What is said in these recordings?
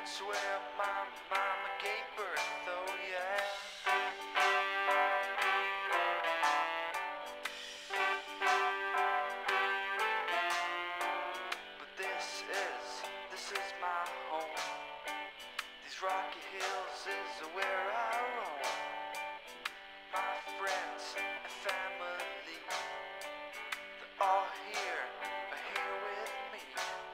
That's where my mama gave birth, oh yeah. But this is my home. These rocky hills is where I roam. My friends and family, they're all here with me.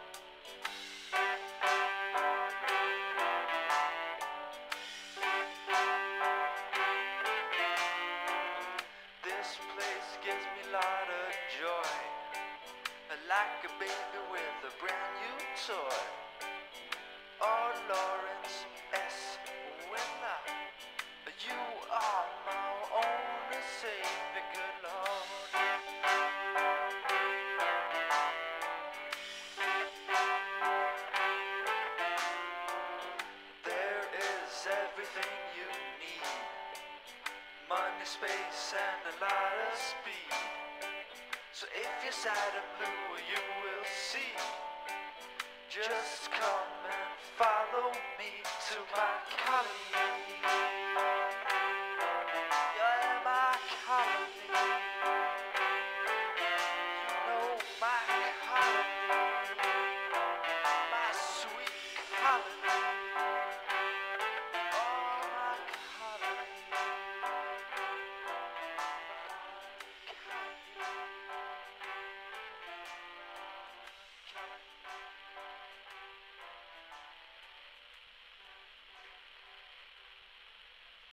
This place gives me a lot of joy, like a baby with a brand new toy. Oh, Lawrence S. Windler, you are my only savior, good Lord. There is everything you need: money, space, and a lot of speed. So if you're sad and blue, you will see. Just come and follow me to my colony.